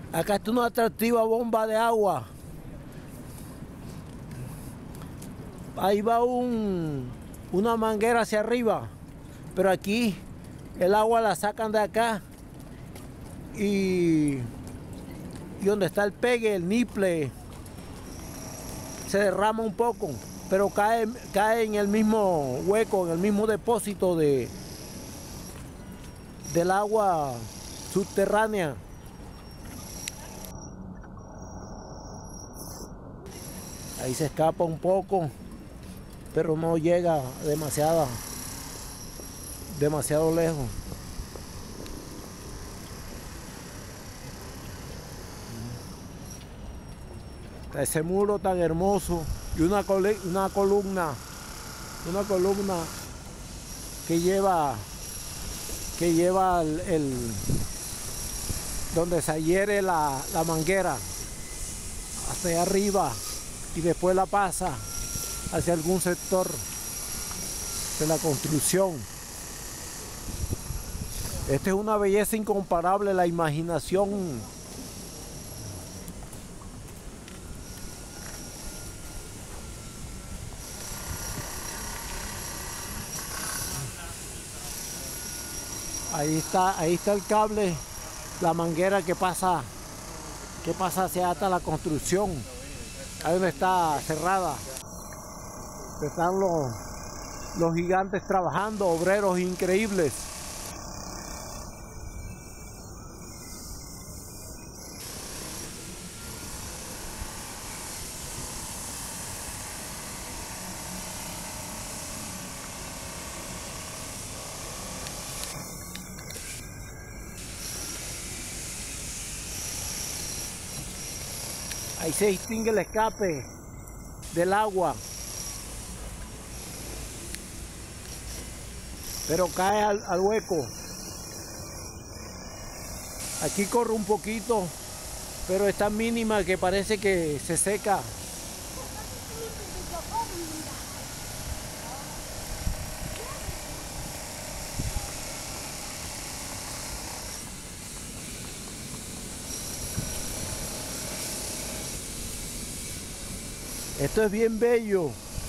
Acá está una atractiva bomba de agua. Ahí va una manguera hacia arriba. Pero aquí el agua la sacan de acá. Y donde está el pegue, el niple, se derrama un poco. Pero cae en el mismo hueco, en el mismo depósito del agua subterránea. Ahí se escapa un poco, pero no llega demasiado lejos. Ese muro tan hermoso y una columna que lleva donde se adhiere la manguera hasta allá arriba y después la pasa hacia algún sector de la construcción. Esta es una belleza incomparable, la imaginación. Ahí está el cable, la manguera que pasa hacia hasta la construcción. Ahí donde está cerrada. Están los gigantes trabajando, obreros increíbles. Ahí se distingue el escape del agua, pero cae al hueco. Aquí corre un poquito, pero es tan mínima que parece que se seca. Esto es bien bello.